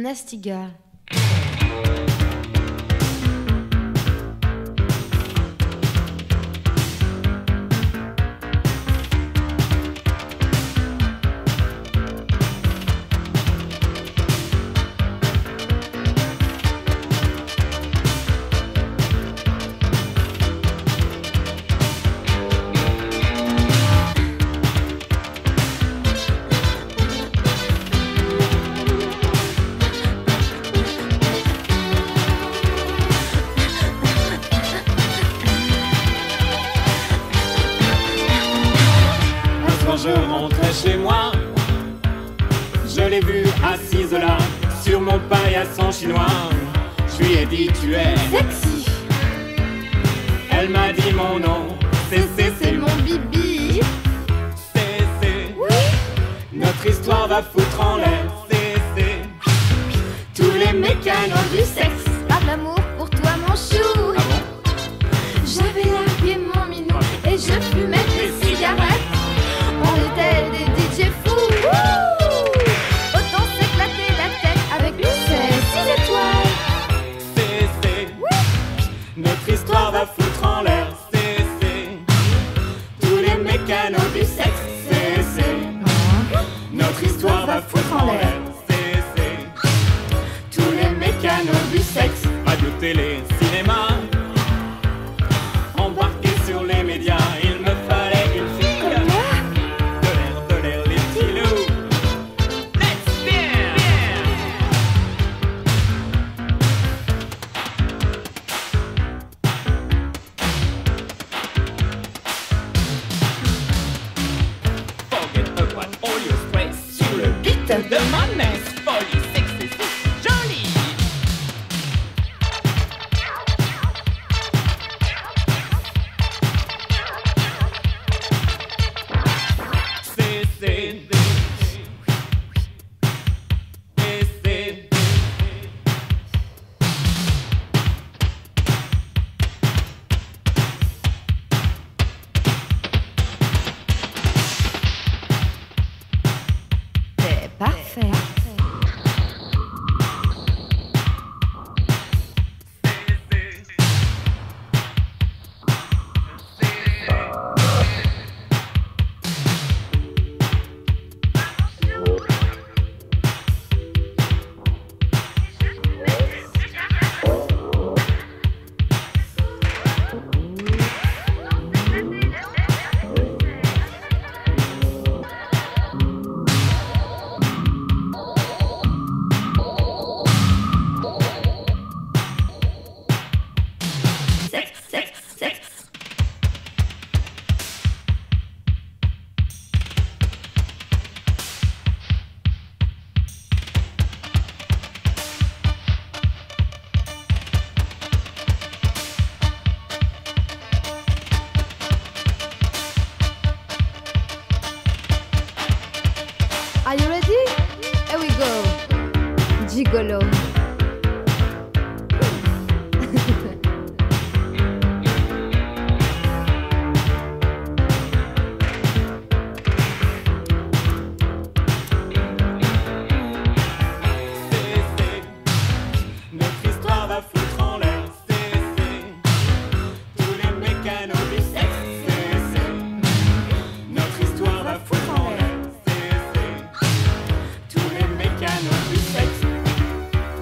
Nastiga. Je rentrais chez moi, je l'ai vue assise là, sur mon paillasson chinois. Je lui ai dit tu es Sexy. Elle m'a dit mon nom, c'est mon bibi. c'est Oui. Notre histoire va foutre en l'air, c'est Tous les mécanos du sexe. Par l'amour pour toi mon chou. Ah bon? J'avais largué mon minou et je fumais des cigarettes. On était des DJ fous. Wouh. Autant s'éclater la tête avec lui, c'est 6 étoiles. c'est Oui. Notre histoire va foutre en l'air, c'est Tous les mécanos du sexe, c'est Notre histoire va foutre en l'air, c'est Tous les mécanos du sexe. Radio, télé, cinéma, embarqué sur les médias, il me fallait une fille. Comme moi. De l'air, les petits loups. Let's bien. Forget about all your stress. Sur le beat de ma messe, folie, sexy, c'est joli. C'est parfait. Sexe. Are you ready? Here we go. Gigolo. Notre histoire va foutre en l'air, Tous les mécanos du sexe, Notre histoire va foutre en l'air, Tous les mécanos du sexe.